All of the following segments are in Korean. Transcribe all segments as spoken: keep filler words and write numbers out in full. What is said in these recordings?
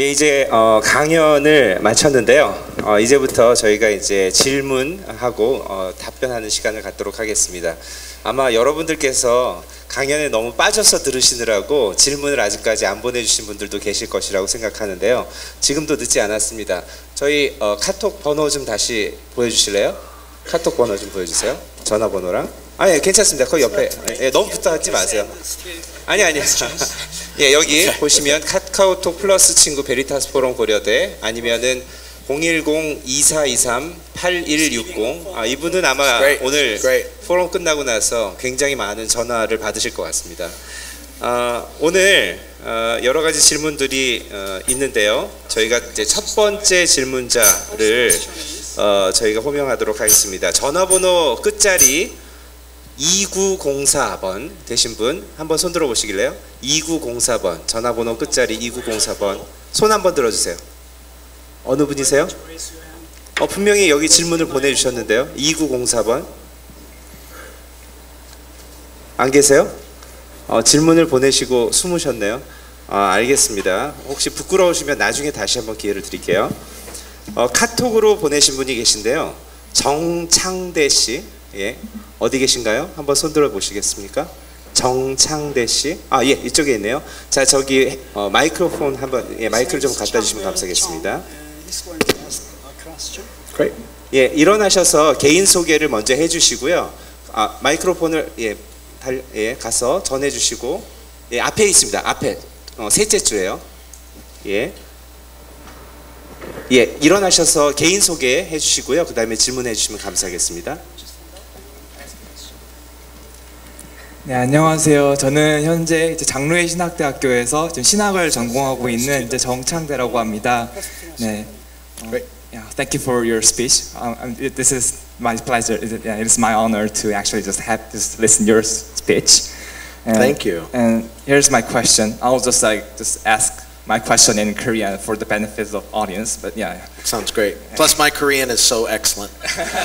예, 이제 어, 강연을 마쳤는데요. 어, 이제부터 저희가 이제 질문하고 어, 답변하는 시간을 갖도록 하겠습니다. 아마 여러분들께서 강연에 너무 빠져서 들으시느라고 질문을 아직까지 안 보내주신 분들도 계실 것이라고 생각하는데요. 지금도 늦지 않았습니다. 저희 어, 카톡 번호 좀 다시 보여주실래요? 카톡 번호 좀 보여주세요. 전화번호랑. 아, 예, 괜찮습니다. 거기 옆에. 예, 너무 붙어하지 마세요. 아니, 아니. 예, 여기 보시면 카카오톡 플러스 친구 베리타스 포럼 고려대 아니면은 공일공 이사이삼 팔일육공. 아, 이분은 아마 great, 오늘 great. 포럼 끝나고 나서 굉장히 많은 전화를 받으실 것 같습니다. 아, 오늘 어, 여러 가지 질문들이 어, 있는데요. 저희가 이제 첫 번째 질문자를 어, 저희가 호명하도록 하겠습니다. 전화번호 끝자리 이구공사 번 되신 분 한번 손 들어 보시길래요. 이구공사 번 전화번호 끝자리 이구공사 번 손 한번 들어주세요. 어느 분이세요? 어, 분명히 여기 질문을 보내주셨는데요. 이구공사 번 안 계세요? 어, 질문을 보내시고 숨으셨네요. 아, 알겠습니다. 혹시 부끄러우시면 나중에 다시 한번 기회를 드릴게요. 어, 카톡으로 보내신 분이 계신데요. 정창대 씨, 예, 어디 계신가요? 한번 손들어 보시겠습니까? 정창대 씨, 아, 예, 이쪽에 있네요. 자, 저기 어, 마이크로폰 한번, 예, 마이크를 좀 갖다 주시면 감사하겠습니다. Great. 예, 일어나셔서 개인 소개를 먼저 해주시고요. 아, 마이크로폰을 예, 달, 예, 가서 전해주시고, 예, 앞에 있습니다. 앞에 어, 셋째 줄에요. 예. 예, 일어나셔서 개인 소개해 주시고요. 그 다음에 질문해 주시면 감사하겠습니다. 네, 안녕하세요. 저는 현재 이제 장로회 신학대학교에서 지금 신학을 전공하고 있는 이제 정창대라고 합니다. 네. 어, yeah, thank you for your speech. Um, this is my pleasure. Yeah, it is my honor to actually just have just listen your speech. And, thank you. And here's my question. I'll just like just ask my question in Korean for the benefit of audience. But yeah. Sounds great. Plus, my Korean is so excellent.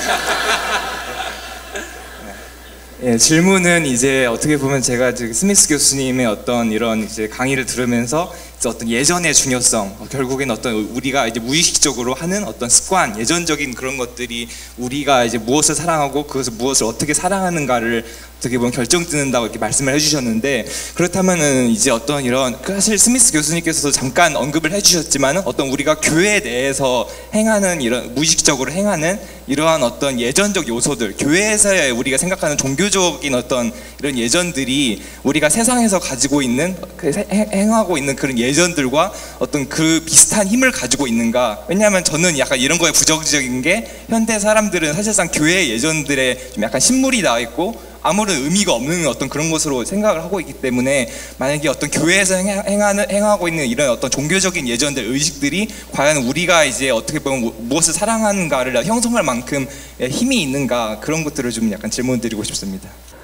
예, 질문은 이제 어떻게 보면 제가 지금 스미스 교수님의 어떤 이런 이제 강의를 들으면서 이제 어떤 예전의 중요성, 결국엔 어떤 우리가 이제 무의식적으로 하는 어떤 습관, 예전적인 그런 것들이 우리가 이제 무엇을 사랑하고 그것을 무엇을 어떻게 사랑하는가를 어떻게 보면 결정짓는다고 이렇게 말씀을 해주셨는데, 그렇다면은 이제 어떤 이런 사실 스미스 교수님께서도 잠깐 언급을 해주셨지만은 어떤 우리가 교회 내에서 행하는 이런 무의식적으로 행하는 이러한 어떤 예전적 요소들, 교회에서의 우리가 생각하는 종교적인 어떤 이런 예전들이 우리가 세상에서 가지고 있는 행하고 있는 그런 예전들과 어떤 그 비슷한 힘을 가지고 있는가? 왜냐하면 저는 약간 이런 거에 부정적인 게 현대 사람들은 사실상 교회 예전들에 좀 약간 신물이 나 있고 아무런 의미가 없는 어떤 그런 것으로 생각을 하고 있기 때문에, 만약에 어떤 교회에서 행하는, 행하고 있는 이런 어떤 종교적인 예전들, 의식들이 과연 우리가 이제 어떻게 보면 무엇을 사랑하는가를 형성할 만큼 힘이 있는가, 그런 것들을 좀 약간 질문 드리고 싶습니다.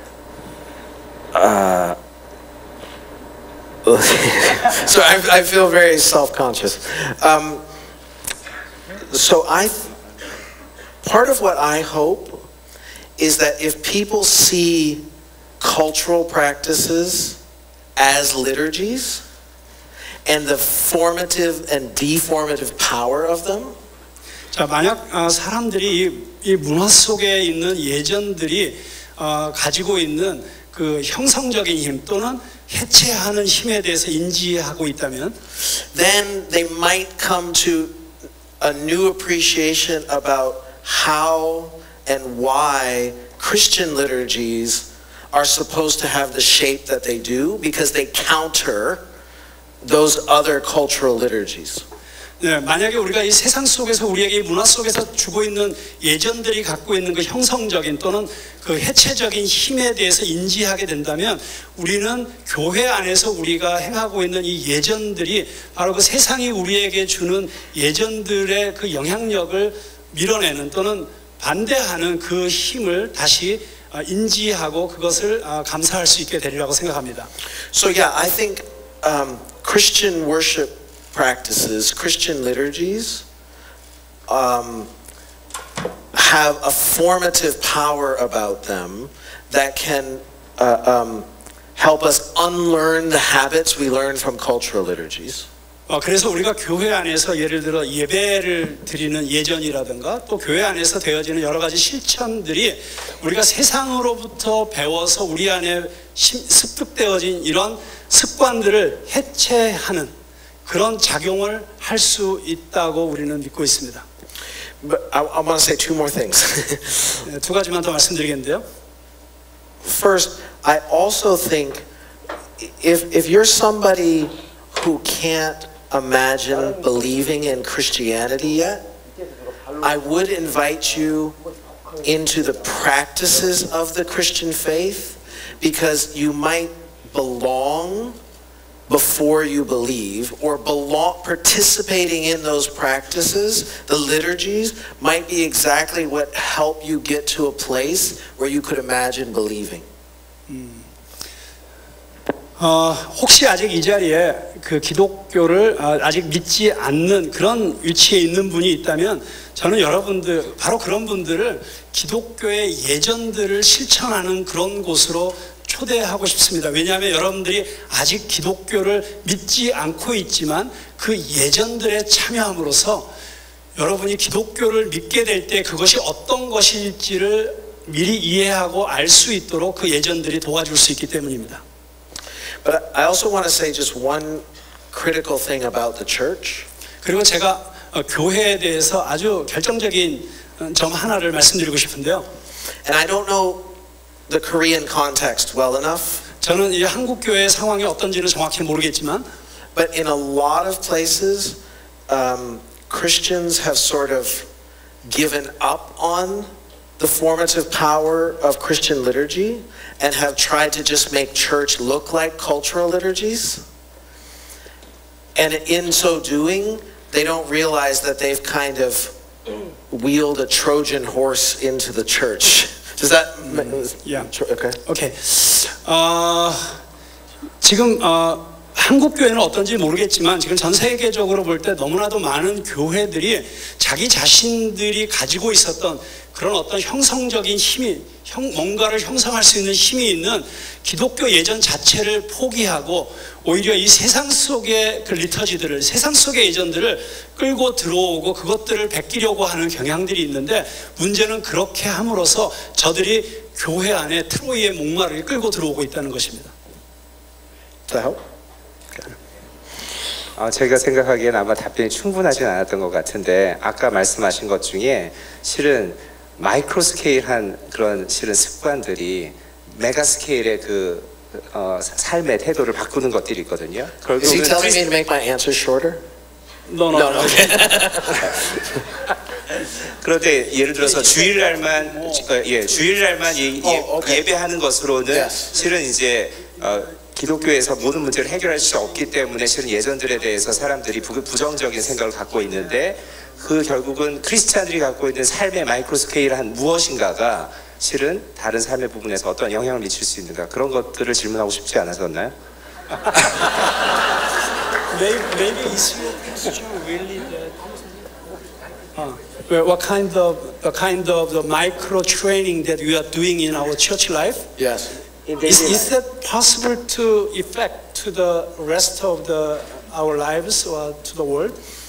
Uh, so I, I feel very self-conscious. Um, so I, part of what I hope is that if people see cultural practices as liturgies and the formative and deformative power of them. 자, 만약 어, 사람들이 이, 이 문화 속에 있는 예전들이 어, 가지고 있는 그 형성적인 힘 또는 해체하는 힘에 대해서 인지하고 있다면, then they might come to a new appreciation about how and why Christian liturgies are supposed to have the shape that they do, because they counter those other cultural liturgies. 네, 만약에 우리가 이 세상 속에서 우리에게 이 문화 속에서 주고 있는 예전들이 갖고 있는 그 형성적인 또는 그 해체적인 힘에 대해서 인지하게 된다면, 우리는 교회 안에서 우리가 행하고 있는 이 예전들이 바로 그 세상이 우리에게 주는 예전들의 그 영향력을 밀어내는 또는 반대하는 그 힘을 다시 인지하고 그것을 감사할 수 있게 되리라고 생각합니다. So yeah, I think um, Christian worship practices, Christian liturgies, um, have a formative power about them that can uh, um, help us unlearn the habits we learn from cultural liturgies. 어, 그래서 우리가 교회 안에서 예를 들어 예배를 드리는 예전이라든가 또 교회 안에서 되어지는 여러 가지 실천들이 우리가 세상으로부터 배워서 우리 안에 습득되어진 이런 습관들을 해체하는 그런 작용을 할 수 있다고 우리는 믿고 있습니다. But I, I want to say two more things. 네, 두 가지만 더 말씀드리겠는데요. First, I also think if if you're somebody who can't imagine believing in Christianity yet, I would invite you into the practices of the Christian faith because you might belong before you believe, or belong, participating in those practices, the liturgies, might be exactly what help you get to a place where you could imagine believing. 음. 어, 혹시 아직 이 자리에 그 기독교를 아직 믿지 않는 그런 위치에 있는 분이 있다면 저는 여러분들, 바로 그런 분들을 기독교의 예전들을 실천하는 그런 곳으로 초대하고 싶습니다. 왜냐하면 여러분들이 아직 기독교를 믿지 않고 있지만 그 예전들에 참여함으로써 여러분이 기독교를 믿게 될 때 그것이 어떤 것일지를 미리 이해하고 알 수 있도록 그 예전들이 도와줄 수 있기 때문입니다. But I also want to say just one critical thing about the church. 그리고 제가 교회에 대해서 아주 결정적인 점 하나를 말씀드리고 싶은데요. And I don't know the Korean context well enough. 저는 이 한국 교회 상황이 어떤지는 정확히 모르겠지만, but in a lot of places, um, Christians have sort of given up on the formative power of Christian liturgy and have tried to just make church look like cultural liturgies. And in so doing, they don't realize that they've kind of wheeled a Trojan horse into the church. Does that? Yeah. Okay. Okay. 어, 지금 어, 한국 교회는 어떤지 모르겠지만 지금 전 세계적으로 볼 때 너무나도 많은 교회들이 자기 자신들이 가지고 있었던 그런 어떤 형성적인 힘이, 형, 뭔가를 형성할 수 있는 힘이 있는 기독교 예전 자체를 포기하고 오히려 이 세상 속의 그 리터지들을, 세상 속의 예전들을 끌고 들어오고 그것들을 베끼려고 하는 경향들이 있는데, 문제는 그렇게 함으로써 저들이 교회 안에 트로이의 목마를 끌고 들어오고 있다는 것입니다. 어, 제가 생각하기엔 아마 답변이 충분하진 않았던 것 같은데, 아까 말씀하신 것 중에 실은 마이크로 스케일한 그런 실은 습관들이 메가 스케일의 그 어, 삶의 태도를 바꾸는 것들이 있거든요. Is he telling me to make my answer shorter? No, no, No, no. Okay. 그런데 예를 들어서 주일날만 어, 예 주일날만 예, 예, oh, okay. 예배하는 것으로는 Yes. 실은 이제 어, 기독교에서 모든 문제를 해결할 수 없기 때문에 실은 예전들에 대해서 사람들이 부, 부정적인 생각을 갖고 있는데, 그 결국은 크리스찬들이 갖고 있는 삶의 마이크로 스케일한 무엇인가가 실은 다른 삶의 부분에서 어떤 영향을 미칠 수 있는가, 그런 것들을 질문하고 싶지 않았었나요? Maybe, maybe is your question really that? Uh, what kind of the kind of the micro training that we are doing in our church life? Yes. Is, is that possible to effect to the rest of the our lives or to the world?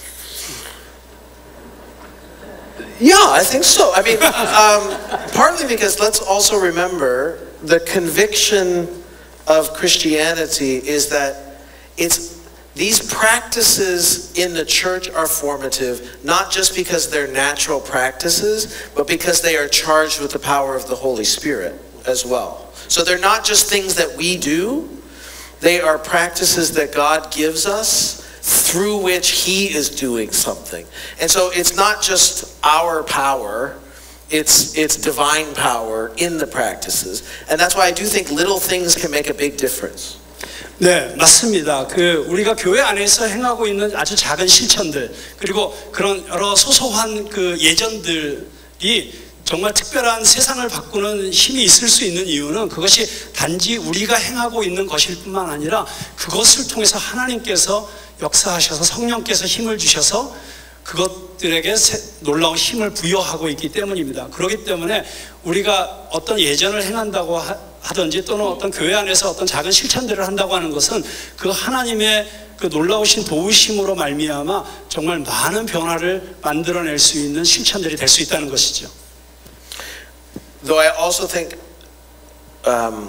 Yeah, I think so. I mean, um, partly because let's also remember the conviction of Christianity is that it's these practices in the church are formative, not just because they're natural practices, but because they are charged with the power of the Holy Spirit as well. So they're not just things that we do, they are practices that God gives us through which He is doing something. And so it's not just our power, it's, it's divine power in the practices. And that's why I do think little things can make a big difference. 네, 맞습니다. 그 우리가 교회 안에서 행하고 있는 아주 작은 실천들, 그리고 그런 여러 소소한 그 예전들이 정말 특별한 세상을 바꾸는 힘이 있을 수 있는 이유는 그것이 단지 우리가 행하고 있는 것일 뿐만 아니라 그것을 통해서 하나님께서 역사하셔서 성령께서 힘을 주셔서 그것들에게 새, 놀라운 힘을 부여하고 있기 때문입니다. 그렇기 때문에 우리가 어떤 예전을 행한다고 하, 하든지 또는 어떤 교회 안에서 어떤 작은 실천들을 한다고 하는 것은 그 하나님의 그 놀라우신 도우심으로 말미암아 정말 많은 변화를 만들어낼 수 있는 실천들이 될 수 있다는 것이죠. Though I also think, um,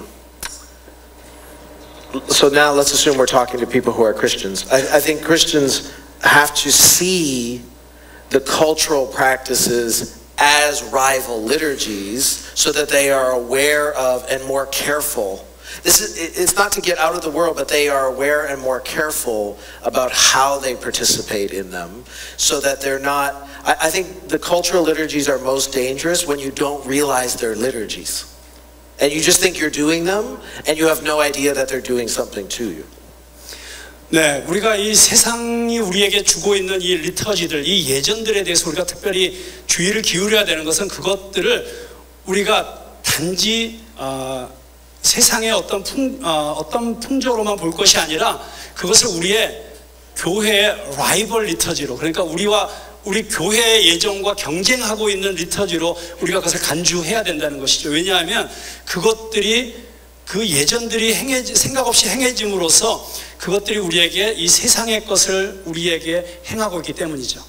so now let's assume we're talking to people who are Christians. I, I think Christians have to see the cultural practices as rival liturgies so that they are aware of and more careful. This is, it's not to get out of the world, but they are aware and more careful about how they participate in them so that they're not, I, I think the cultural liturgies are most dangerous when you don't realize they're liturgies. And you just think you're doing them and you have no idea that they're doing something to you. 네, 우리가 이 세상이 우리에게 주고 있는 이 리터지들, 이 예전들에 대해서 우리가 특별히 주의를 기울여야 되는 것은 그것들을 우리가 단지 어, 세상의 어떤 풍, 어, 어떤 풍조로만 볼 것이 아니라 그것을 우리의 교회의 라이벌 리터지로, 그러니까 우리와 우리 교회의 예정과 경쟁하고 있는 리터지로 우리가 그것을 간주해야 된다는 것이죠. 왜냐하면 그것들이 그 예전들이 행해지, 생각 없이 행해짐으로써 그것들이 우리에게 이 세상의 것을 우리에게 행하고 있기 때문이죠.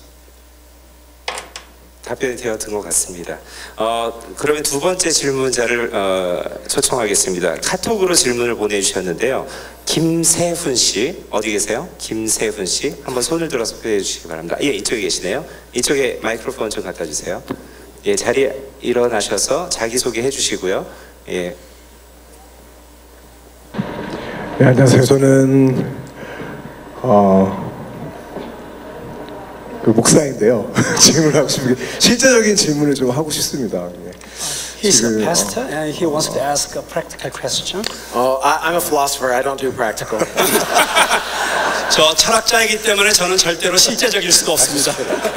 답변이 되었던 것 같습니다. 어, 그러면 두 번째 질문자를 어, 초청하겠습니다. 카톡으로 질문을 보내주셨는데요. 김세훈 씨, 어디 계세요? 김세훈 씨, 한번 손을 들어서 소개해 주시기 바랍니다. 예, 이쪽에 계시네요. 이쪽에 마이크로폰 좀 갖다 주세요. 예, 자리에 일어나셔서 자기소개 해주시고요. 예. 네, 안녕하세요. 저는 어, 그 목사인데요. 질문을 하고 싶은 게 실제적인 질문을 좀 하고 싶습니다. 예. He's 지금, a pastor 어, and he wants to ask a practical question. Oh, I, I'm a philosopher. I don't do practical. 저 철학자이기 때문에 저는 절대로 실제적일 수가 없습니다.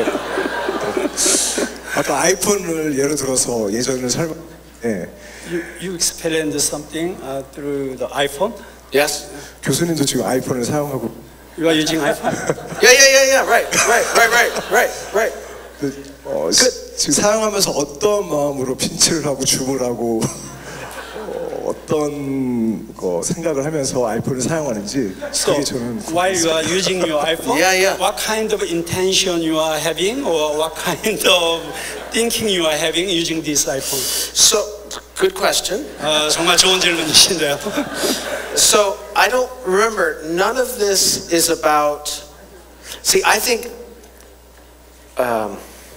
아까 아이폰을 예를 들어서 예전을 설명. 예. You, you explained something uh, through the iPhone. Yes? 교수님도 지금 아이폰을 사용하고. You are using iPhone? Yeah, yeah, yeah, yeah. Right, right, right, right, right, right. 그, 어, 시, 지금 사용하면서 어떤 마음으로 핀치를 하고 줌을 하고 어, 어떤 거 생각을 하면서 아이폰을 사용하는지 So, 그게 저는 while you are using your iPhone, Yeah, yeah. what kind of intention you are having, or what kind of thinking you are having using this iPhone? So, good question. 어, 정말 좋은 질문이신데요. So, I don't remember, none of this is about, see, I think, um,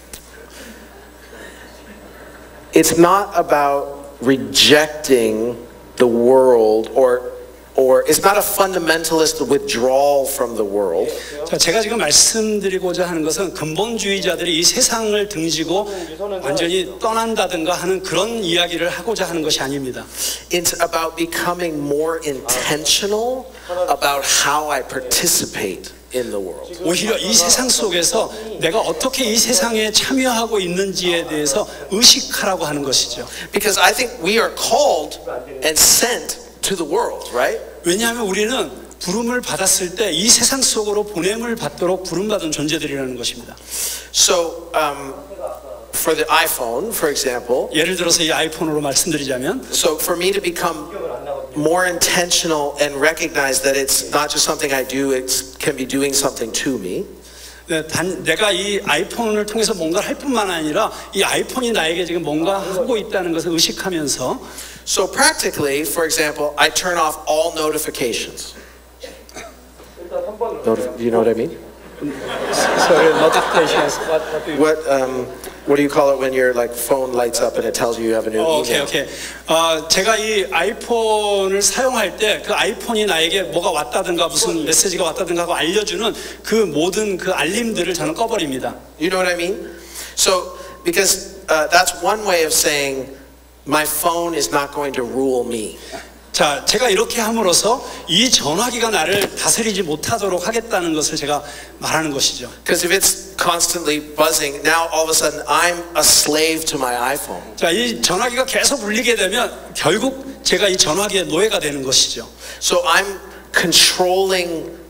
it's not about rejecting the world or or it's not a fundamentalist withdrawal from the world. 자, 제가 지금 말씀드리고자 하는 것은 근본주의자들이 이 세상을 등지고 완전히 떠난다든가 하는 그런 이야기를 하고자 하는 것이 아닙니다. It's about becoming more intentional about how I participate in the world. 오히려 이 세상 속에서 내가 어떻게 이 세상에 참여하고 있는지에 대해서 의식하라고 하는 것이죠. Because I think we are called and sent to the world, right? 왜냐하면 우리는 부름을 받았을 때 이 세상 속으로 보냄을 받도록 부름받은 존재들이라는 것입니다. So, um, for the iPhone, for example, 예를 들어서 이 아이폰으로 말씀드리자면 so for me to become more intentional and recognize that it's not just something I do, it can be doing something to me. 네, 단, 내가 이 아이폰을 통해서 뭔가를 할 뿐만 아니라 이 아이폰이 나에게 지금 뭔가 하고 있다는 것을 의식하면서 So practically, for example, I turn off all notifications. Notif- you know what I mean? Sorry, notifications. What, what do you... What um, what do you call it when your like phone lights up and it tells you you have a new 어, 오케이 email? 오케이. 어, 제가 이 아이폰을 사용할 때 그 아이폰이 나에게 뭐가 왔다든가 무슨 메시지가 왔다든가 하고 알려주는 그 모든 그 알림들을 저는 꺼버립니다. You know what I mean? So because uh, that's one way of saying my phone is not going to rule me. 자, 제가 이렇게 함으로써 이 전화기가 나를 다스리지 못하도록 하겠다는 것을 제가 말하는 것이죠. Because if it's constantly buzzing, now all of a sudden I'm a slave to my iPhone. 자, 이 전화기가 계속 울리게 되면 결국 제가 이 전화기의 노예가 되는 것이죠. So I'm controlling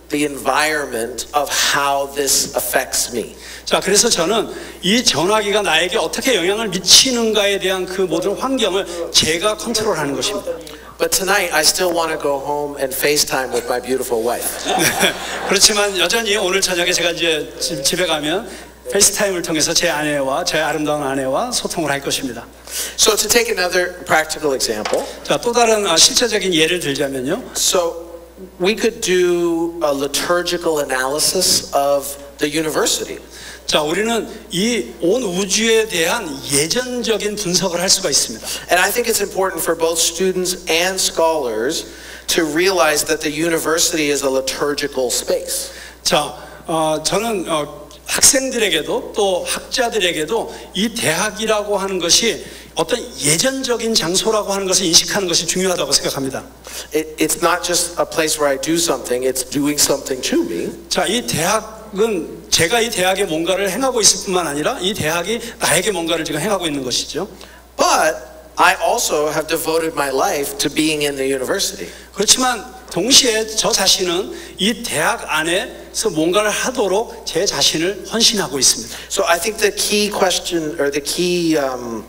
the environment of how this affects me. 자, 그래서 저는 이 전화기가 나에게 어떻게 영향을 미치는가에 대한 그 모든 환경을 제가 컨트롤하는 것입니다. But tonight I still want to go home and FaceTime with my beautiful wife. 그렇지만 여전히 오늘 저녁에 제가 이제 집에 가면 페이스타임을 통해서 제 아내와 제 아름다운 아내와 소통을 할 것입니다. So to take another practical example. 자, 또 다른 실제적인 예를 들자면요. So we could do a liturgical analysis of the university. 자, 우리는 이 온 우주에 대한 예전적인 분석을 할 수가 있습니다. And I think it's important for both students and scholars to realize that the university is a liturgical space. 자, 어, 저는 어, 학생들에게도 또 학자들에게도 이 대학이라고 하는 것이 어떤 예전적인 장소라고 하는 것을 인식하는 것이 중요하다고 생각합니다. It, it's not just a place where I do something, it's doing something to me. 자, 이 대학은 제가 이 대학에 뭔가를 행하고 있을 뿐만 아니라 이 대학이 나에게 뭔가를 지금 행하고 있는 것이죠. But I also have devoted my life to being in the university. 그렇지만 동시에 저 자신은 이 대학 안에서 뭔가를 하도록 제 자신을 헌신하고 있습니다. So I think the key question or the key um,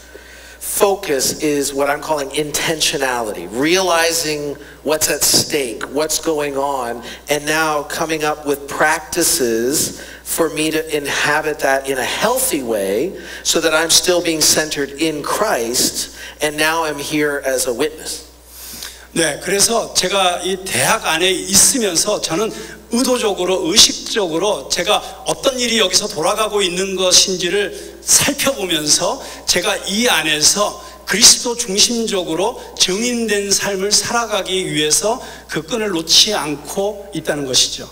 focus is what I'm calling intentionality, realizing what's at stake, what's going on, and now coming up with practices for me to inhabit that in a healthy way so that I'm still being centered in Christ and now I'm here as a witness. 네, 그래서 제가 이 대학 안에 있으면서 저는 의도적으로 의식적으로 제가 어떤 일이 여기서 돌아가고 있는 것인지를 살펴보면서 제가 이 안에서 그리스도 중심적으로 증인된 삶을 살아가기 위해서 그 끈을 놓지 않고 있다는 것이죠.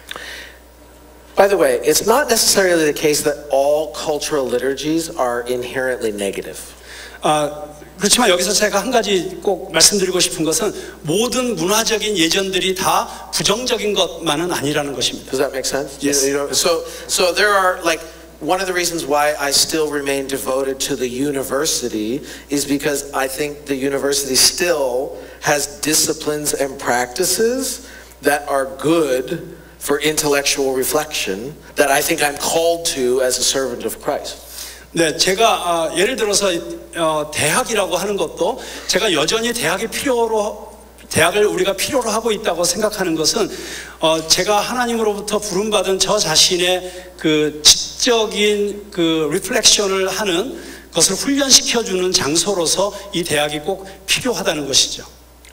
By the way, it's not necessarily the case that all cultural liturgies are inherently negative. 아, 그렇지만 여기서 제가 한 가지 꼭 말씀드리고 싶은 것은 모든 문화적인 예전들이 다 부정적인 것만은 아니라는 것입니다. Does that make sense? Yes. You know, so, so there are like one of the reasons why I still remain devoted to the university is because I think the university still has disciplines and practices that are good for intellectual reflection that I think I'm called to as a servant of Christ. 네, 제가 아, 예를 들어서 어, 대학이라고 하는 것도 제가 여전히 대학이 필요로 대학을 우리가 필요로 하고 있다고 생각하는 것은 어, 제가 하나님으로부터 부름받은 저 자신의 그 지적인 그 리플렉션을 하는 것을 훈련시켜 주는 장소로서 이 대학이 꼭 필요하다는 것이죠.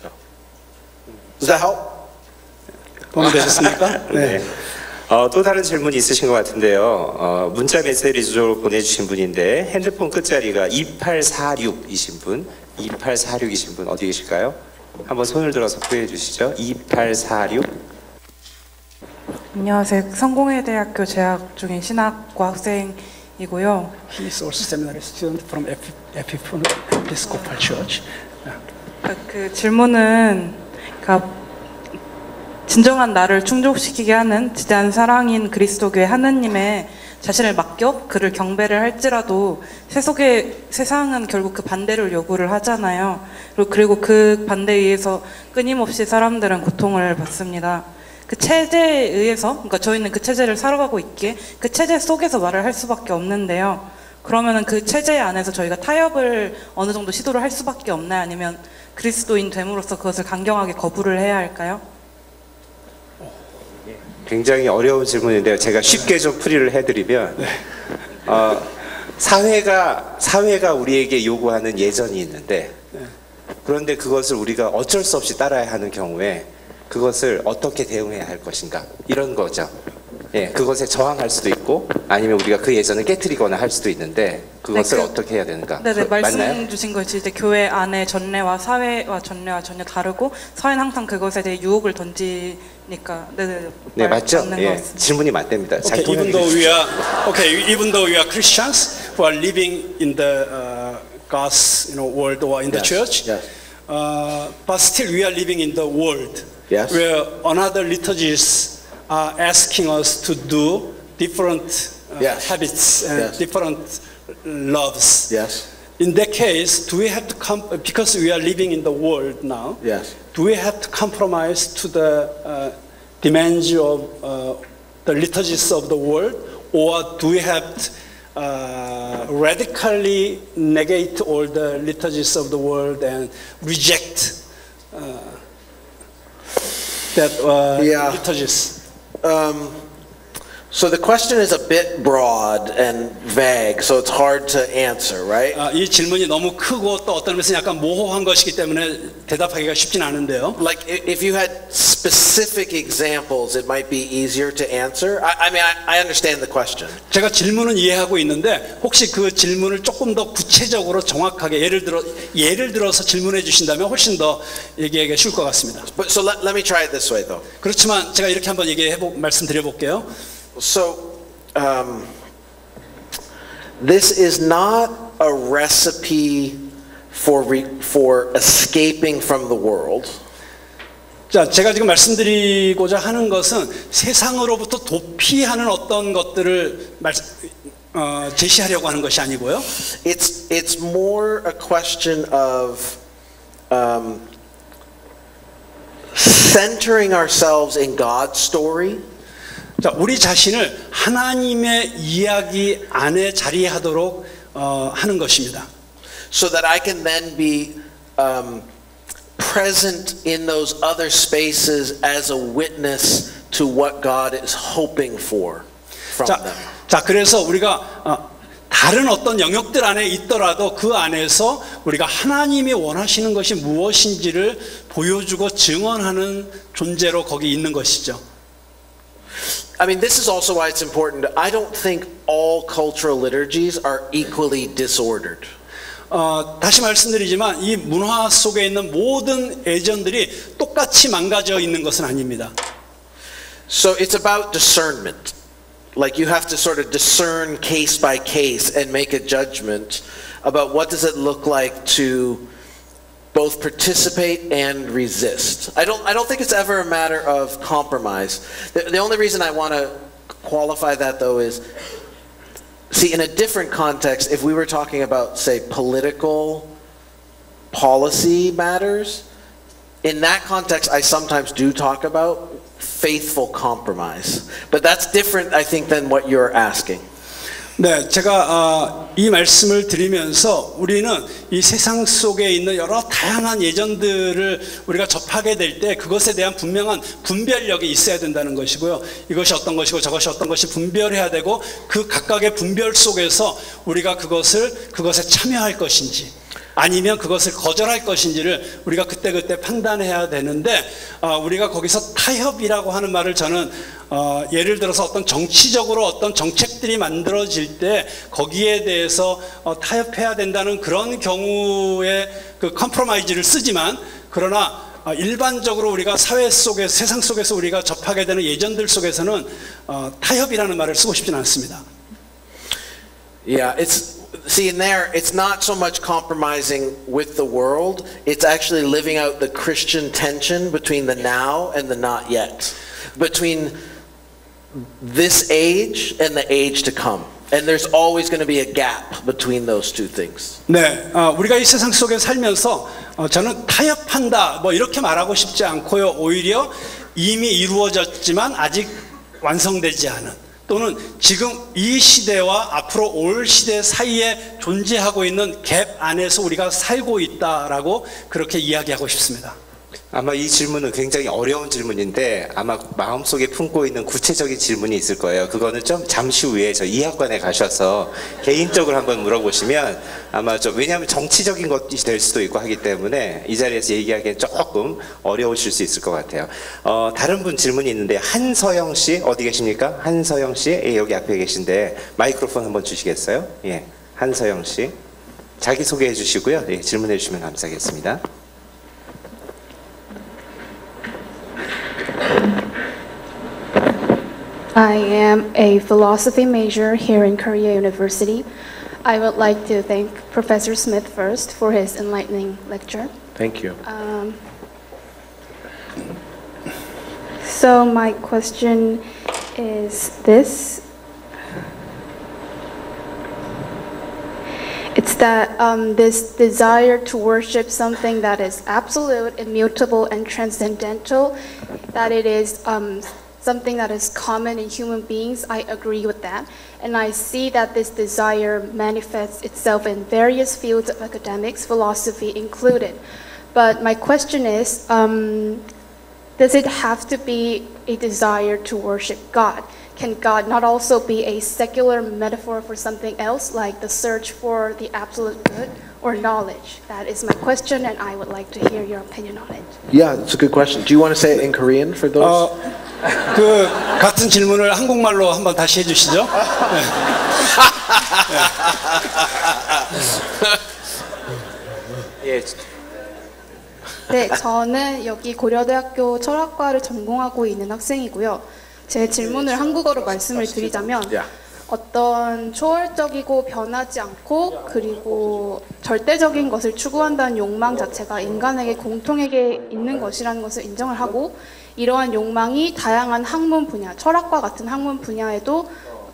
Does that help? 도움이 되셨습니까? 네. 어, 또 다른 질문이 있으신 것 같은데요. 어, 문자 메시지로 보내주신 분인데 핸드폰 끝자리가 이팔사육이신 분, 이팔사육이신 분 어디 계실까요? 한번 손을 들어서 보여 주시죠. 이팔사육. 안녕하세요. 성공회대학교 재학 중인 신학과 학생이고요. He is also seminary student from Episcopal Church. 그 질문은 그러니까 진정한 나를 충족시키게 하는 지대한 사랑인 그리스도교의 하느님의 자신을 맡겨 그를 경배를 할지라도 세속의 세상은 결국 그 반대를 요구를 하잖아요. 그리고, 그리고 그 반대에 의해서 끊임없이 사람들은 고통을 받습니다. 그 체제에 의해서, 그러니까 저희는 그 체제를 살아가고 있기에 그 체제 속에서 말을 할 수밖에 없는데요. 그러면은 그 체제 안에서 저희가 타협을 어느 정도 시도를 할 수밖에 없나요? 아니면 그리스도인 됨으로써 그것을 강경하게 거부를 해야 할까요? 굉장히 어려운 질문인데요. 제가 쉽게 좀 풀이를 해드리면 네. 어, 사회가 사회가 우리에게 요구하는 예전이 있는데 네. 그런데 그것을 우리가 어쩔 수 없이 따라야 하는 경우에 그것을 어떻게 대응해야 할 것인가 이런 거죠. 예, 그것에 저항할 수도 있고 아니면 우리가 그 예전을 깨트리거나 할 수도 있는데 그것을 네, 그, 어떻게 해야 되는가? 네네, 그, 말씀 맞나요? 주신 것이 이제 교회 안에 전례와 사회와 전례와 전혀 다르고 사회는 항상 그것에 대해 유혹을 던지니까 네네. 네, 맞죠? 맞는 것 예, 같습니다. 질문이 맞답니다. 잘 Okay, even 통역해 though we 주십시오. are okay, even though we are Christians who are living in the uh, God's you know world or in the Yes, church, yes. uh, but still we are living in the world Yes. where another liturgies are asking us to do different uh, Yes. habits and Yes. different loves. Yes. In that case, do we have to come because we are living in the world now? Yes. Do we have to compromise to the uh, demands of uh, the liturgies of the world, or do we have to, uh, radically negate all the liturgies of the world and reject uh, that uh, Yeah. liturgies? Um, so the question is a bit broad and vague, so it's hard to answer, right? 아, 이 질문이 너무 크고 또 어떤 면에서 약간 모호한 것이기 때문에 대답하기가 쉽진 않은데요. Like i- if you had specific examples, it might be easier to answer. I, I mean, I, I understand the question. 제가 질문은 이해하고 있는데 혹시 그 질문을 조금 더 구체적으로 정확하게 예를 들어 예를 들어서 질문해 주신다면 훨씬 더 얘기하기가 쉬울 것 같습니다. But so let, let me try it this way, though. 그렇지만 제가 이렇게 한번 얘기해 보 말씀드려 볼게요. So, um, this is not a recipe for re, for escaping from the world. 자, 제가 지금 말씀드리고자 하는 것은 세상으로부터 도피하는 어떤 것들을 말, 어, 제시하려고 하는 것이 아니고요. It's it's more a question of um, centering ourselves in God's story. 자, 우리 자신을 하나님의 이야기 안에 자리하도록 어, 하는 것입니다. So that I can then be um, present in those other spaces as a witness to what God is hoping for from 자, them. 자, 그래서 우리가 어, 다른 어떤 영역들 안에 있더라도 그 안에서 우리가 하나님이 원하시는 것이 무엇인지를 보여주고 증언하는 존재로 거기 있는 것이죠. I mean, this is also why it's important. I don't think all cultural liturgies are equally disordered. 어, 다시 말씀드리지만 이 문화 속에 있는 모든 예전들이 똑같이 망가져 있는 것은 아닙니다. So it's about discernment. Like you have to sort of discern case by case and make a judgment about what does it look like to both participate and resist. I don't, I don't think it's ever a matter of compromise. The, the only reason I want to qualify that though is, see, in a different context, if we were talking about, say, political policy matters, in that context, I sometimes do talk about faithful compromise. But that's different, I think, than what you're asking. 네, 제가 어, 이 말씀을 드리면서 우리는 이 세상 속에 있는 여러 다양한 예전들을 우리가 접하게 될 때 그것에 대한 분명한 분별력이 있어야 된다는 것이고요. 이것이 어떤 것이고 저것이 어떤 것이 분별해야 되고 그 각각의 분별 속에서 우리가 그것을 그것에 참여할 것인지 아니면 그것을 거절할 것인지를 우리가 그때그때 판단해야 되는데 어, 우리가 거기서 타협이라고 하는 말을 저는 어, 예를 들어서 어떤 정치적으로 어떤 정책들이 만들어질 때 거기에 대해서 어, 타협해야 된다는 그런 경우에 그 컴프로마이즈를 쓰지만 그러나 어, 일반적으로 우리가 사회 속에 세상 속에서 우리가 접하게 되는 예전들 속에서는 어, 타협이라는 말을 쓰고 싶지는 않습니다. Yeah, it's see in there it's not so much compromising with the world, it's actually living out the Christian tension between the now and the not yet. Between this age and the age to come. And there's always going to be a gap between those two things. 네, 어, 우리가 이 세상 속에 살면서 어, 저는 타협한다 뭐 이렇게 말하고 싶지 않고요. 오히려 이미 이루어졌지만 아직 완성되지 않은 또는 지금 이 시대와 앞으로 올 시대 사이에 존재하고 있는 갭 안에서 우리가 살고 있다라고 그렇게 이야기하고 싶습니다. 아마 이 질문은 굉장히 어려운 질문인데 아마 마음속에 품고 있는 구체적인 질문이 있을 거예요. 그거는 좀 잠시 후에 저 이학관에 가셔서 개인적으로 한번 물어보시면 아마 좀 왜냐하면 정치적인 것이 될 수도 있고 하기 때문에 이 자리에서 얘기하기엔 조금 어려우실 수 있을 것 같아요. 어, 다른 분 질문이 있는데 한서영 씨 어디 계십니까? 한서영 씨 예, 여기 앞에 계신데 마이크로폰 한번 주시겠어요? 예, 한서영 씨 자기 소개해 주시고요. 예, 질문해 주시면 감사하겠습니다. I am a philosophy major here in Korea University. I would like to thank Professor Smith first for his enlightening lecture. Thank you. Um, so my question is this. It's that um, this desire to worship something that is absolute, immutable, and transcendental, that it is um, something that is common in human beings. I agree with that. And I see that this desire manifests itself in various fields of academics, philosophy included. But my question is, um, does it have to be a desire to worship God? Can God not also be a secular metaphor for something else, like the search for the absolute good or knowledge? That is my question, and I would like to hear your opinion on it. Yeah, that's a good question. Do you want to say it in Korean for those? 어, 그 같은 질문을 한국말로 한번 다시 해주시죠. 예. 네, 저는 여기 고려대학교 철학과를 전공하고 있는 학생이고요. 제 질문을 한국어로 말씀을 드리자면 어떤 초월적이고 변하지 않고 그리고 절대적인 것을 추구한다는 욕망 자체가 인간에게 공통에게 있는 것이라는 것을 인정을 하고 이러한 욕망이 다양한 학문 분야, 철학과 같은 학문 분야에도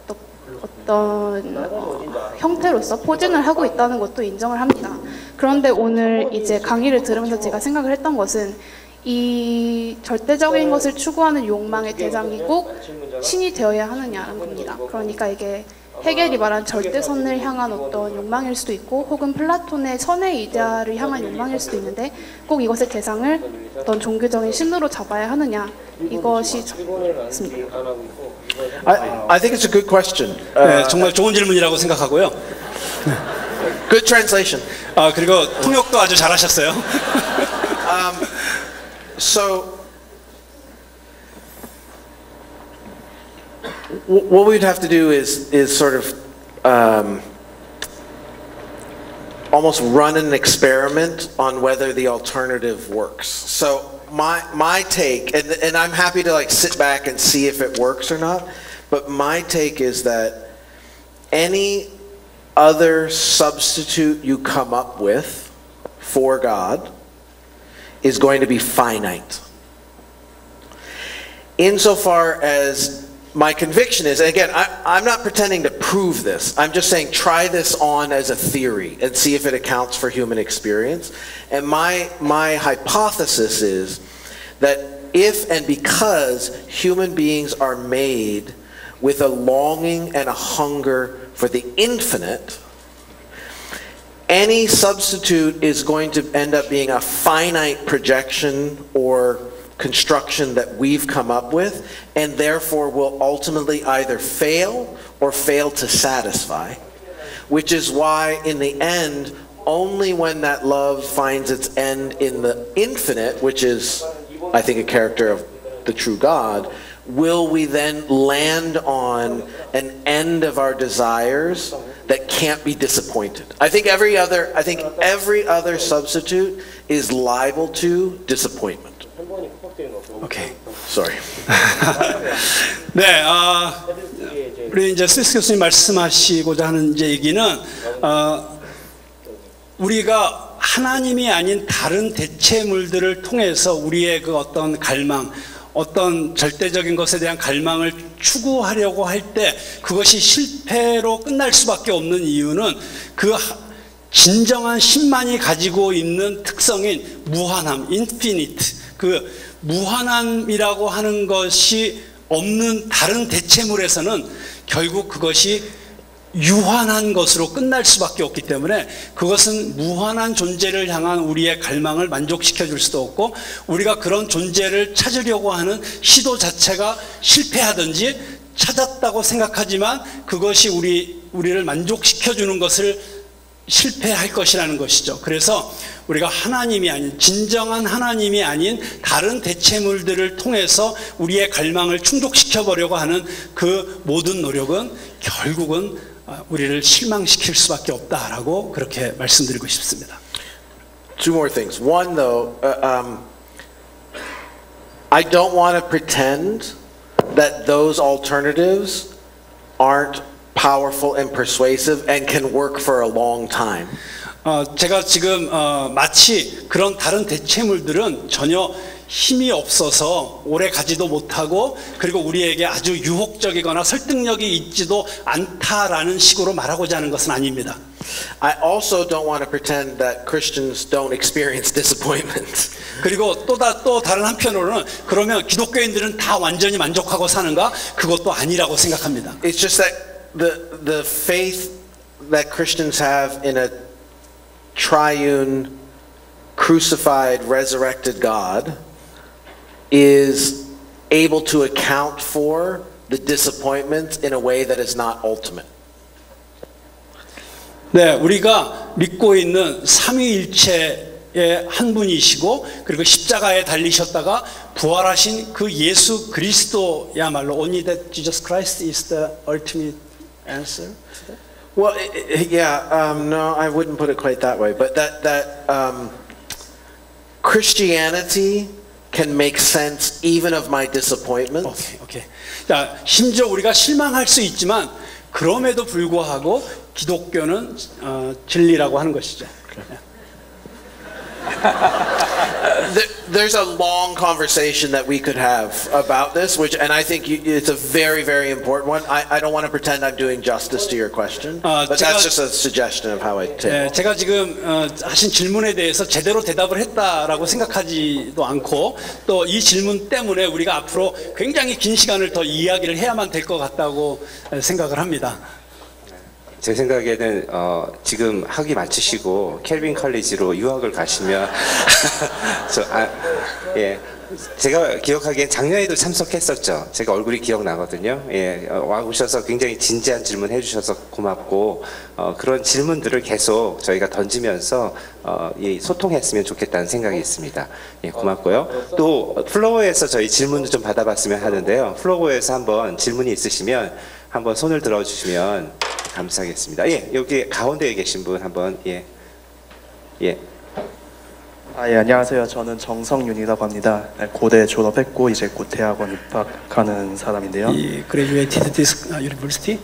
어떤 어, 형태로서 포진을 하고 있다는 것도 인정을 합니다. 그런데 오늘 이제 강의를 들으면서 제가 생각을 했던 것은 이 절대적인 것을 추구하는 욕망의 대상이 꼭 신이 되어야 하느냐는 겁니다. 그러니까 이게 헤겔이 말한 절대선을 향한 어떤 욕망일 수도 있고 혹은 플라톤의 선의 이데아를 향한 욕망일 수도 있는데 꼭 이것의 대상을 어떤 종교적인 신으로 잡아야 하느냐 이것이 좋습니다. I, I think it's a good question. 네, Uh, 정말 좋은 질문이라고 생각하고요. good translation. 아, 그리고 통역도 아주 잘하셨어요. Um, so, w- what we'd have to do is is sort of um, almost run an experiment on whether the alternative works. So my my take, and and I'm happy to like sit back and see if it works or not. But my take is that any other substitute you come up with for God is going to be finite. Insofar as my conviction is, and again, I, I'm not pretending to prove this. I'm just saying try this on as a theory and see if it accounts for human experience. And my, my hypothesis is that if and because human beings are made with a longing and a hunger for the infinite, any substitute is going to end up being a finite projection or construction that we've come up with, and therefore will ultimately either fail or fail to satisfy, which is why in the end, only when that love finds its end in the infinite, which is, I think, a character of the true God, will we then land on an end of our desires that can't be disappointed. I think every other, I think every other substitute is liable to disappointment. 오케이. Sorry. 네, 어, 우리 이제 스미스 교수님 말씀하시고자 하는 이제 얘기는 어, 우리가 하나님이 아닌 다른 대체물들을 통해서 우리의 그 어떤 갈망, 어떤 절대적인 것에 대한 갈망을 추구하려고 할 때 그것이 실패로 끝날 수밖에 없는 이유는 그 진정한 신만이 가지고 있는 특성인 무한함, 인피니트, 그 무한함이라고 하는 것이 없는 다른 대체물에서는 결국 그것이 유한한 것으로 끝날 수밖에 없기 때문에 그것은 무한한 존재를 향한 우리의 갈망을 만족시켜 줄 수도 없고 우리가 그런 존재를 찾으려고 하는 시도 자체가 실패하든지 찾았다고 생각하지만 그것이 우리, 우리를 만족시켜 주는 것을 실패할 것이라는 것이죠. 그래서 우리가 하나님이 아닌 진정한 하나님이 아닌 다른 대체물들을 통해서 우리의 갈망을 충족시켜 보려고 하는 그 모든 노력은 결국은 우리를 실망시킬 수밖에 없다라고 그렇게 말씀드리고 싶습니다. Two more things. One, though, uh, um, I don't want to pretend that those alternatives aren't powerful and persuasive and can work for a long time. 어, 제가 지금 어, 마치 그런 다른 대체물들은 전혀 힘이 없어서 오래 가지도 못하고 그리고 우리에게 아주 유혹적이거나 설득력이 있지도 않다라는 식으로 말하고자 하는 것은 아닙니다. I also don't want to pretend that Christians don't experience disappointment. 그리고 또, 다, 또 다른 한편으로는 그러면 기독교인들은 다 완전히 만족하고 사는가? 그것도 아니라고 생각합니다. It's just that the the faith that Christians have in a triune, crucified, resurrected God is able to account for the disappointment in a way that is not ultimate. 네, 우리가 믿고 있는 삼위일체의 한 분이시고 그리고 십자가에 달리셨다가 부활하신 그 예수 그리스도야말로 only that Jesus Christ is the ultimate answer. Well, yeah, um, no, I wouldn't put it quite that way, but that that um, Christianity can make sense even of my disappointment. 오케이, 오케이. 자, 심지어 우리가 실망할 수 있지만 그럼에도 불구하고 기독교는 어, 진리라고 하는 것이죠. There's a long conversation that we could have about this, which, and I think you, it's a very, very important one. I, I don't want to pretend I'm doing justice to your question, 어, but 제가, that's just a suggestion of how I take 예, it. 제가 지금 어, 하신 질문에 대해서 제대로 대답을 했다라고 생각하지도 않고 또 이 질문 때문에 우리가 앞으로 굉장히 긴 시간을 더 이야기를 해야만 될 것 같다고 생각을 합니다. 제 생각에는 어, 지금 학위 마치시고 켈빈 컬리지로 유학을 가시면 저, 아, 예, 제가 기억하기엔 작년에도 참석했었죠. 제가 얼굴이 기억나거든요. 예, 어, 와 오셔서 굉장히 진지한 질문 해주셔서 고맙고 어, 그런 질문들을 계속 저희가 던지면서 어, 예, 소통했으면 좋겠다는 생각이 있습니다. 예, 고맙고요. 또 플로어에서 저희 질문도 좀 받아봤으면 하는데요. 플로어에서 한번 질문이 있으시면 한번 손을 들어주시면 감사하겠습니다. 예, 여기 가운데에 계신 분 한번 예, 예. 아, 예, 안녕하세요. 저는 정성윤이라고 합니다. 고대 졸업했고 이제 곧 대학원 입학하는 사람인데요. 이 graduated this university.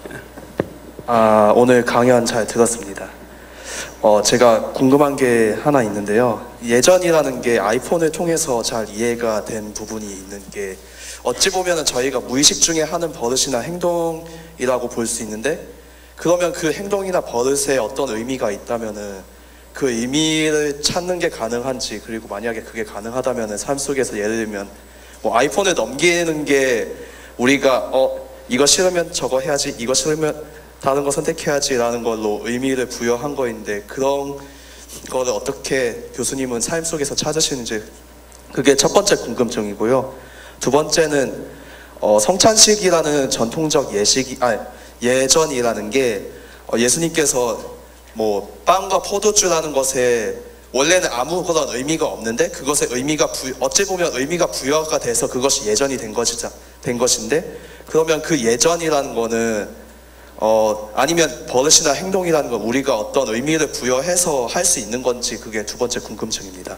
아, 오늘 강연 잘 들었습니다. 어, 제가 궁금한 게 하나 있는데요. 예전이라는 게 아이폰을 통해서 잘 이해가 된 부분이 있는 게 어찌 보면은 저희가 무의식 중에 하는 버릇이나 행동이라고 볼 수 있는데 그러면 그 행동이나 버릇에 어떤 의미가 있다면은 그 의미를 찾는 게 가능한지 그리고 만약에 그게 가능하다면은 삶 속에서 예를 들면 뭐 아이폰을 넘기는 게 우리가 어 이거 싫으면 저거 해야지 이거 싫으면 다른 거 선택해야지라는 걸로 의미를 부여한 거인데 그런 거를 어떻게 교수님은 삶 속에서 찾으시는지 그게 첫 번째 궁금증이고요. 두 번째는 어, 성찬식이라는 전통적 예식이 아 예전이라는 게 어, 예수님께서 뭐 빵과 포도주라는 것에 원래는 아무런 의미가 없는데 그것에 의미가 부, 어찌 보면 의미가 부여가 돼서 그것이 예전이 된 것이자 된 것인데 그러면 그 예전이라는 거는 어 아니면 버릇이나 행동이라는 건 우리가 어떤 의미를 부여해서 할 수 있는 건지 그게 두 번째 궁금증입니다.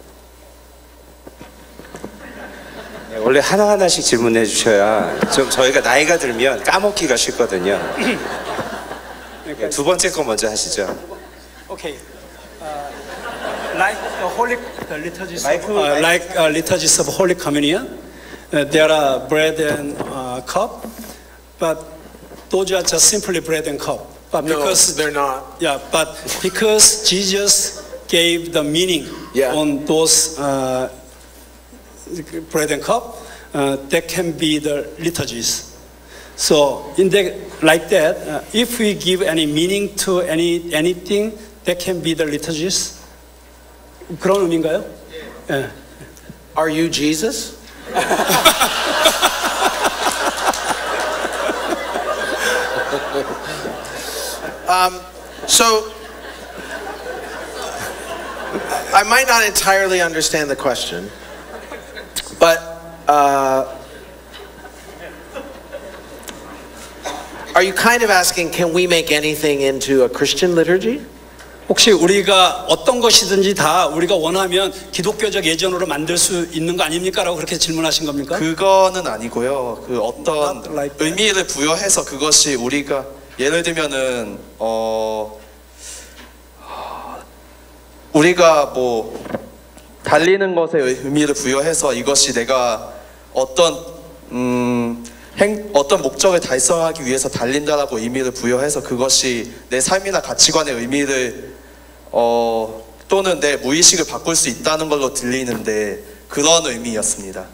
원래 하나하나씩 질문해 주셔야 좀 저희가 나이가 들면 까먹기가 쉽거든요. 네, 두 번째 거 먼저 하시죠. Okay. Uh, like the holy the liturgies of, uh, like uh, liturgies of Holy Communion, uh, there are bread and uh, cup, but those are just simply bread and cup. But No, because they're not. Yeah, but because Jesus gave the meaning Yeah. on those uh, bread and cup, uh, that can be the liturgies. So in the, like that, uh, if we give any meaning to any anything, that can be the liturgies. 그런 의미인가요? 예. Are you Jesus? um, so I might not entirely understand the question, but uh, are you kind of asking, can we make anything into a Christian liturgy? 혹시 우리가 어떤 것이든지 다 우리가 원하면 기독교적 예전으로 만들 수 있는 거 아닙니까? 라고 그렇게 질문하신 겁니까? 그거는 아니고요. 그 어떤 Not like that. 의미를 부여해서 그것이 우리가 예를 들면은 어 우리가 뭐 달리는 것에 의미를 부여해서 이것이 내가 어떤 음 행, 어떤 목적을 달성하기 위해서 달린다라고 의미를 부여해서 그것이 내 삶이나 가치관의 의미를 어, 또는 내 무의식을 바꿀 수 있다는 걸로 들리는데 그런 의미였습니다.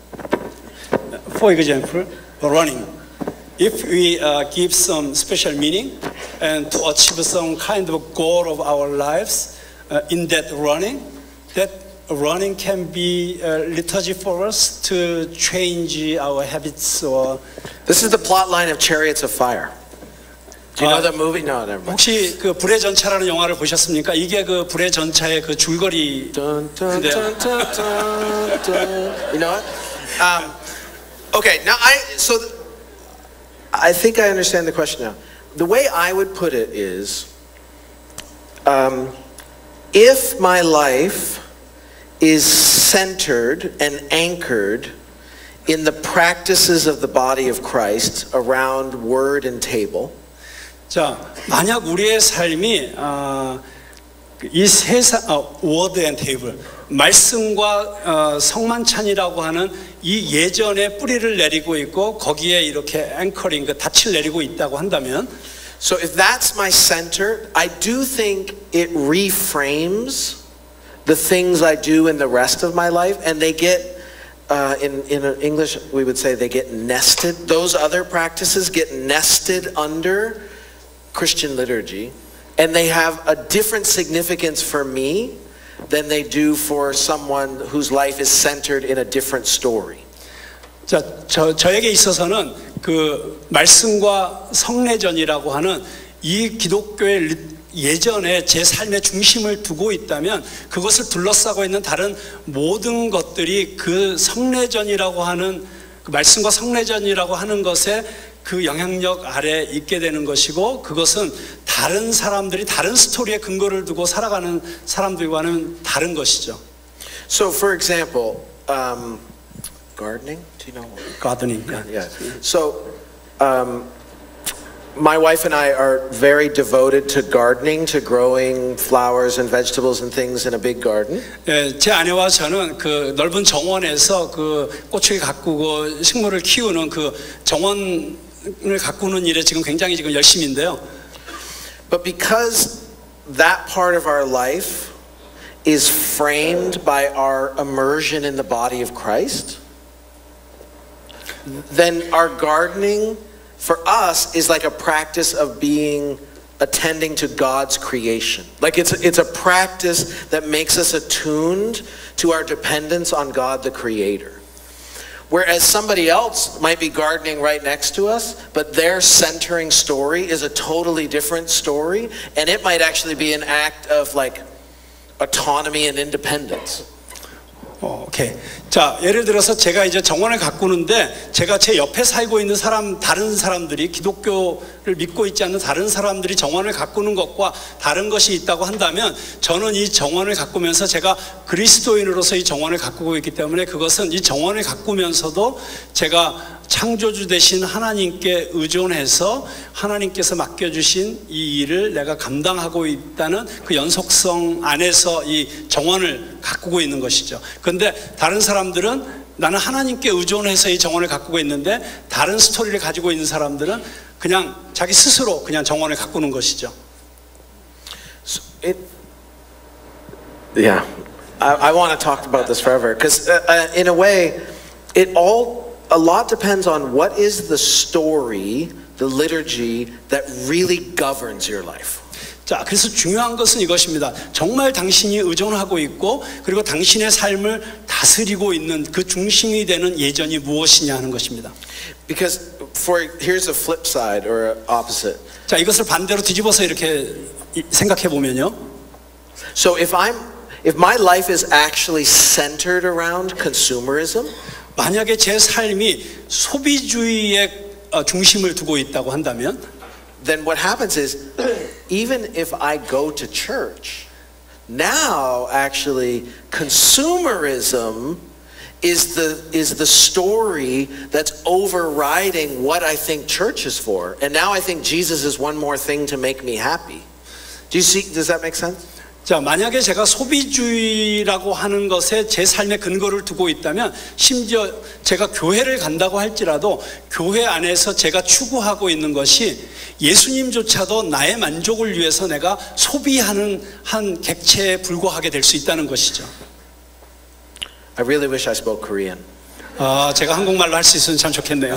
For example, running. If we uh, give some special meaning and to achieve some kind of goal of our lives uh, in that running, that running can be a liturgy for us to change our habits or. This is the plot line of Chariots of Fire. Do you know 아, that movie? No, never mind. 혹시 그 불의 전차라는 영화를 보셨습니까? 이게 그 불의 전차의 그 줄거리. Dun, dun, dun, dun, dun, dun. You know what? Um, okay, now I so th- I think I understand the question now. The way I would put it is, um, if my life is centered and anchored in the practices of the body of Christ around word and table. 자, 만약 우리의 삶이 어, 이 세상 워드 앤 테이블 말씀과 어, 성만찬이라고 하는 이 예전의 뿌리를 내리고 있고 거기에 이렇게 앵커링 그 닻을 내리고 있다고 한다면 So if that's my center, I do think it reframes the things I do in the rest of my life, and they get uh, in in English we would say they get nested. Those other practices get nested under Christian liturgy, and they have a different significance for me than they do for someone whose life is centered in a different story. 자, 저, 저에게 있어서는 그 말씀과 성례전이라고 하는 이 기독교의 리, 예전에 제 삶의 중심을 두고 있다면 그것을 둘러싸고 있는 다른 모든 것들이 그 성례전이라고 하는 그 말씀과 성례전이라고 하는 것에 그 영향력 아래 있게 되는 것이고 그것은 다른 사람들이 다른 스토리에 근거를 두고 살아가는 사람들과는 다른 것이죠. So for example, um, gardening? Do you know? Gardening. Yeah. yeah. So um, my wife and I are very devoted to gardening, to growing flowers and vegetables and things in a big garden. 예, 제 아내와 저는 그 넓은 정원에서 그 꽃을 가꾸고 식물을 키우는 그 정원 을 가꾸는 일에 지금 굉장히 지금 열심인데요. But because that part of our life is framed by our immersion in the body of Christ, then our gardening for us is like a practice of being attending to God's creation. Like it's a, it's a practice that makes us attuned to our dependence on God the Creator. Whereas somebody else might be gardening right next to us, but their centering story is a totally different story, and it might actually be an act of like autonomy and independence. 어, 오케이. 자, 예를 들어서 제가 이제 정원을 가꾸는데 제가 제 옆에 살고 있는 사람, 다른 사람들이 기독교를 믿고 있지 않는 다른 사람들이 정원을 가꾸는 것과 다른 것이 있다고 한다면 저는 이 정원을 가꾸면서 제가 그리스도인으로서 이 정원을 가꾸고 있기 때문에 그것은 이 정원을 가꾸면서도 제가 창조주 되신 하나님께 의존해서 하나님께서 맡겨주신 이 일을 내가 감당하고 있다는 그 연속성 안에서 이 정원을 가꾸고 있는 것이죠. 그런데 다른 사람들은 나는 하나님께 의존해서 이 정원을 가꾸고 있는데 다른 스토리를 가지고 있는 사람들은 그냥 자기 스스로 그냥 정원을 가꾸는 것이죠. So it, yeah, I, I want to talk about this forever because uh, uh, in a way, it all. A lot depends on what is the story, the liturgy that really governs your life. 자, 그래서 중요한 것은 이것입니다. 정말 당신이 의존하고 있고 그리고 당신의 삶을 다스리고 있는 그 중심이 되는 예전이 무엇이냐 하는 것입니다. Because for here's a flip side or a opposite. 자, 이것을 반대로 뒤집어서 이렇게 생각해 보면요. So if I'm if my life is actually centered around consumerism, 만약에 제 삶이 소비주의의 중심을 두고 있다고 한다면 then what happens is even if I go to church, now actually consumerism is the is the story that's overriding what I think church is for. And now I think Jesus is one more thing to make me happy. Do you see, does that make sense? 자, 만약에 제가 소비주의라고 하는 것에 제 삶의 근거를 두고 있다면 심지어 제가 교회를 간다고 할지라도 교회 안에서 제가 추구하고 있는 것이 예수님조차도 나의 만족을 위해서 내가 소비하는 한 객체에 불과하게 될 수 있다는 것이죠. I really wish I spoke Korean. 아, 제가 한국말로 할 수 있으면 참 좋겠네요.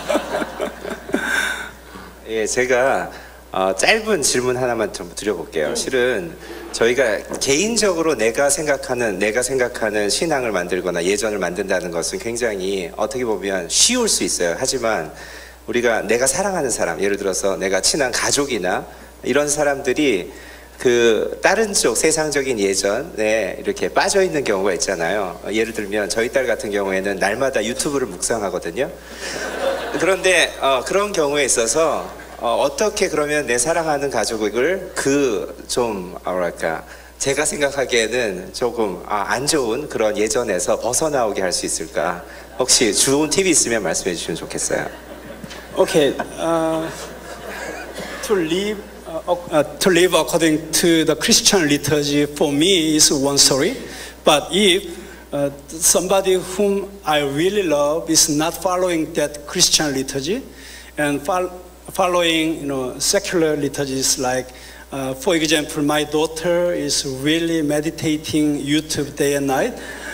예, 제가 어, 짧은 질문 하나만 좀 드려볼게요. 실은 저희가 개인적으로 내가 생각하는 내가 생각하는 신앙을 만들거나 예전을 만든다는 것은 굉장히 어떻게 보면 쉬울 수 있어요. 하지만 우리가 내가 사랑하는 사람, 예를 들어서 내가 친한 가족이나 이런 사람들이 그 다른 쪽 세상적인 예전에 이렇게 빠져 있는 경우가 있잖아요. 예를 들면 저희 딸 같은 경우에는 날마다 유튜브를 묵상하거든요. 그런데 어, 그런 경우에 있어서 어, 어떻게 그러면 내 사랑하는 가족을 그 좀 뭐랄까 제가 생각하기에는 조금 아, 안 좋은 그런 예전에서 벗어나오게 할 수 있을까? 혹시 좋은 팁이 있으면 말씀해 주시면 좋겠어요. Okay, uh, to live uh, uh, to live according to the Christian liturgy for me is one story, but if uh, somebody whom I really love is not following that Christian liturgy and fol following, you know, secular liturgies like, uh, for example, my daughter is really meditating YouTube day and night,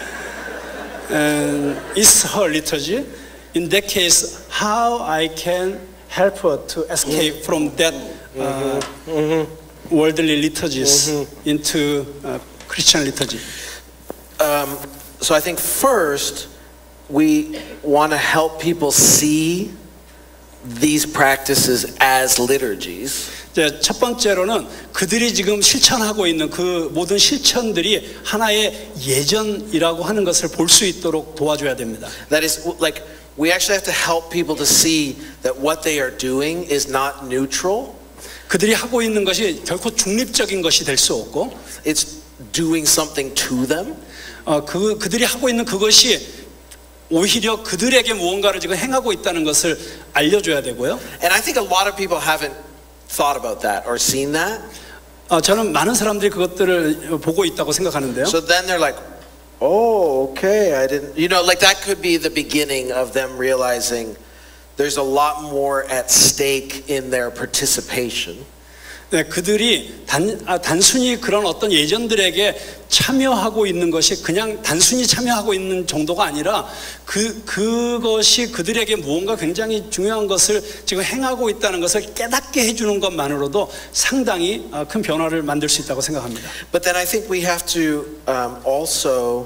and it's her liturgy. In that case, how I can help her to escape from that uh, mm-hmm. worldly liturgies mm-hmm. into uh, Christian liturgy? Um, so I think first, we want to help people see these practices as liturgies. 이제 첫 번째로는 그들이 지금 실천하고 있는 그 모든 실천들이 하나의 예전이라고 하는 것을 볼 수 있도록 도와줘야 됩니다. That is, like, we actually have to help people to see that what they are doing is not neutral. 그들이 하고 있는 것이 결코 중립적인 것이 될 수 없고, it's doing something to them. 어, 그 그들이 하고 있는 그것이 오히려 그들에게 무언가를 지금 행하고 있다는 것을 알려줘야 되고요. And I think a lot of people haven't thought about that or seen that. 어, 저는 많은 사람들이 그것들을 보고 있다고 생각하는데요. So then they're like, oh, okay, I didn't, you know, like that could be the beginning of them realizing there's a lot more at stake in their participation. 네, 그들이 단, 아, 단순히 그런 어떤 예전들에게 참여하고 있는 것이 그냥 단순히 참여하고 있는 정도가 아니라 그, 그것이 그들에게 무언가 굉장히 중요한 것을 지금 행하고 있다는 것을 깨닫게 해주는 것만으로도 상당히 큰 변화를 만들 수 있다고 생각합니다. But then I think we have to um, also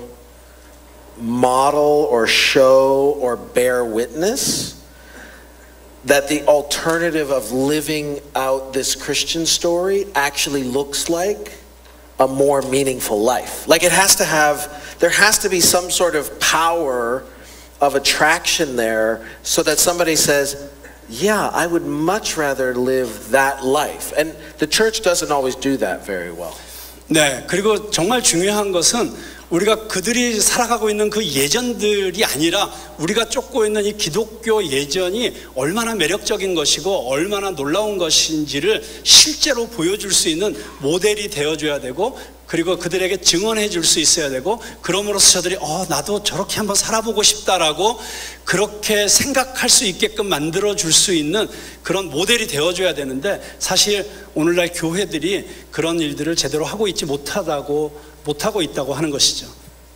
model or show or bear witness that the alternative of living out this Christian story actually looks like a more meaningful life. Like it has to have, there has to be some sort of power of attraction there so that somebody says, yeah, I would much rather live that life. And the church doesn't always do that very well. 네, 그리고 정말 중요한 것은 우리가 그들이 살아가고 있는 그 예전들이 아니라 우리가 쫓고 있는 이 기독교 예전이 얼마나 매력적인 것이고 얼마나 놀라운 것인지를 실제로 보여줄 수 있는 모델이 되어줘야 되고 그리고 그들에게 증언해 줄 수 있어야 되고 그럼으로써 저들이 어 나도 저렇게 한번 살아보고 싶다라고 그렇게 생각할 수 있게끔 만들어 줄 수 있는 그런 모델이 되어줘야 되는데 사실 오늘날 교회들이 그런 일들을 제대로 하고 있지 못하다고 못하고 있다고 하는 것이죠.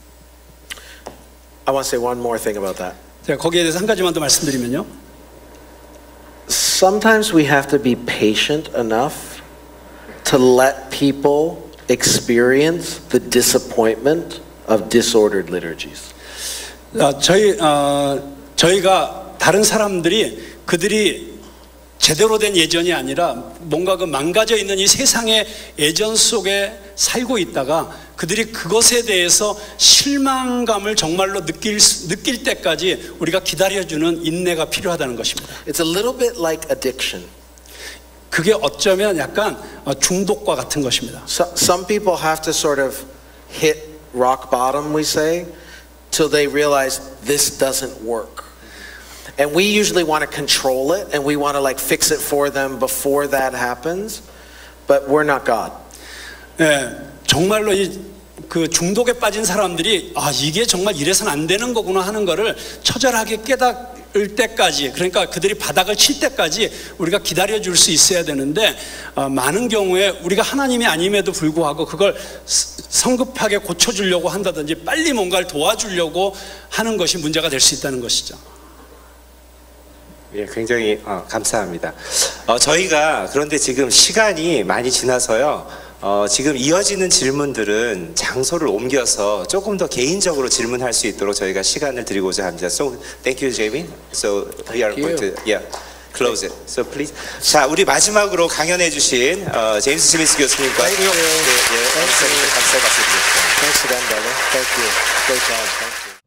I want to say one more thing about that. 제가 거기에 대해서 한 가지만 더 말씀드리면요. Sometimes we have to be patient enough to let people experience the disappointment of disordered liturgies. 어, 저희 어, 저희가 다른 사람들이 그들이 제대로 된 예전이 아니라 뭔가 그 망가져 있는 이 세상의 예전 속에 살고 있다가 그들이 그것에 대해서 실망감을 정말로 느낄 느낄 때까지 우리가 기다려주는 인내가 필요하다는 것입니다. It's a little bit like addiction. 그게 어쩌면 약간 중독과 같은 것입니다. So, some people have to sort of hit rock bottom, we say, till they realize this doesn't work. And we usually want to control it and we want to like fix it for them before that happens, but we're not God. 네, 정말로 이 그 중독에 빠진 사람들이 아 이게 정말 이래서는 안 되는 거구나 하는 거를 처절하게 깨달을 때까지, 그러니까 그들이 바닥을 칠 때까지 우리가 기다려줄 수 있어야 되는데 어, 많은 경우에 우리가 하나님이 아님에도 불구하고 그걸 성급하게 고쳐주려고 한다든지 빨리 뭔가를 도와주려고 하는 것이 문제가 될 수 있다는 것이죠. 예, 굉장히 어, 감사합니다. 어, 저희가 그런데 지금 시간이 많이 지나서요. 어, 지금 이어지는 질문들은 장소를 옮겨서 조금 더 개인적으로 질문할 수 있도록 저희가 시간을 드리고자 합니다. So, thank you, Jamie. So, we are going to, yeah, close it. So, please. 자, 우리 마지막으로 강연해주신 어, 제임스 스미스 교수님과 네, 예, 예, 감사의 박수 드리겠습니다. Thanks again, brother. Thank you. Great job. Thank you.